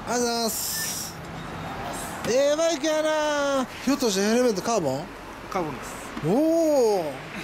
ありがとうございます。バイクやな。ひょっとしてヘルメットカーボン？ カーボンです。 おお。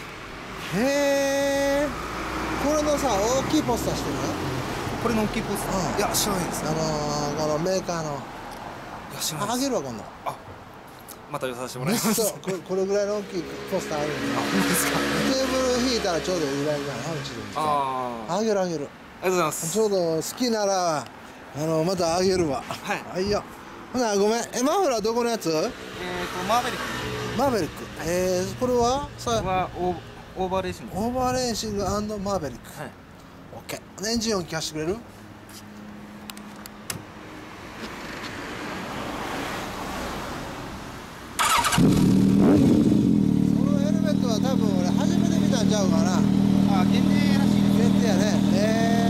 へえ。これのさ、大きいポスターしてる？ これの大きいポスター？いや、知らないです。 このメーカーの。 いや、知らないです。 あげるわ、今度。 あ、また寄させてもらいます。 これぐらいの大きいポスターあるんで。 あ、本当ですか。 テーブル引いたらちょうどいいぐらいじゃない？うちで。あげる。 ありがとうございます。 ちょうど好きなら、またあげるわ。 はい。 はいよ。ほな、ごめん。マフラーどこのやつ？ マーベリック。 マーベリック。これはさ、 オーバーレーシング。 オーバーレーシング&マーベリック。 はい。 オッケー。エンジン音聞かせてくれる？このヘルメットは多分俺初めて見たんちゃうかな。 あ、限定らしいです。 限定やね。